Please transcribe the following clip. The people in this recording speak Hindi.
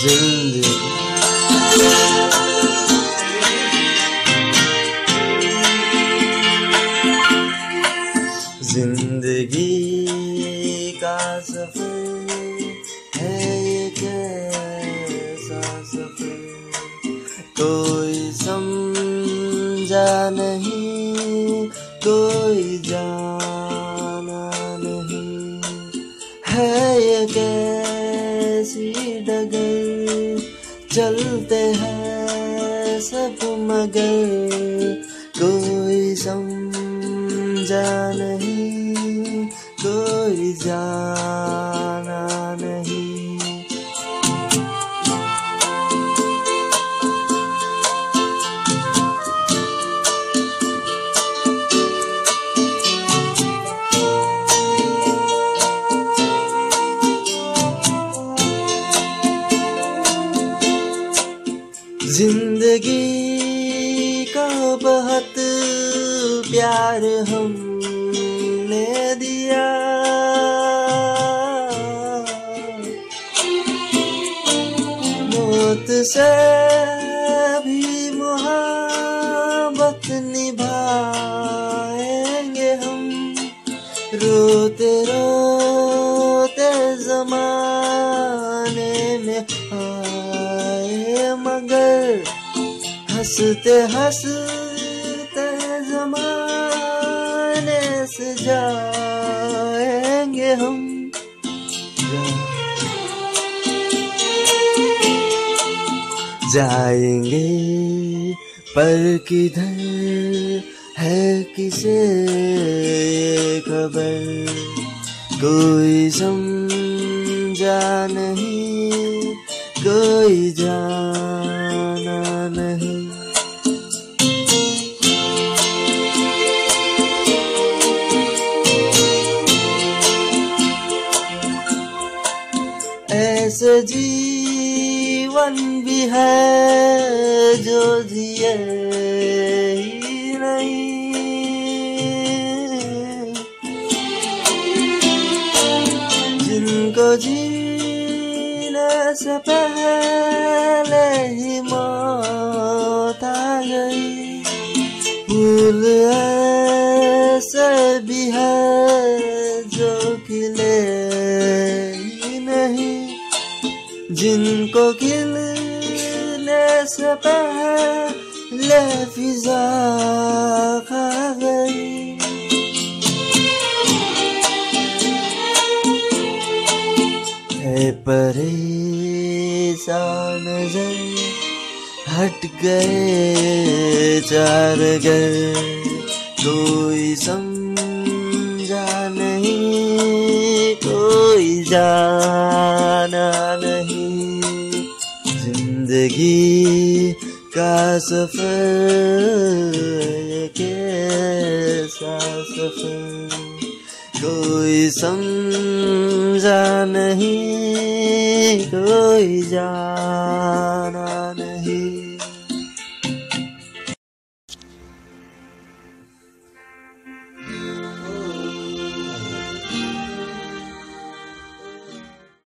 जिंदगी जिंदगी का सफर है ये कैसा सफर, कोई समझा नहीं, कोई जाना नहीं, है ये कैसी डगर, चलते हैं सब मगर, कोई समझा नहीं, कोई जाना नहीं। जिंदगी का बहुत प्यार हमने दिया, मौत से भी मोहब्बत निभाएंगे हम, रोते रोते जमाने में आए मगर, हंसते हंसते जमाने से जाएंगे हम। जाएंगे पर किधर है किसे ये खबर, कोई समझा नहीं, कोई जाना नहीं। ऐसे जीवन भी है जो जिए ही नहीं, जिनको जीने से पहले ही मौत आ गई, फूल ऐसे भी है जो खिले ही नहीं, जिनको खिलने से पहले फिजा खा गई। है परेशान नजर, हट गए चार घर, कोई समझा नहीं, कोई जाना नहीं। जिंदगी का सफर कैसा सफर, कोई समझा नहीं, कोई जाना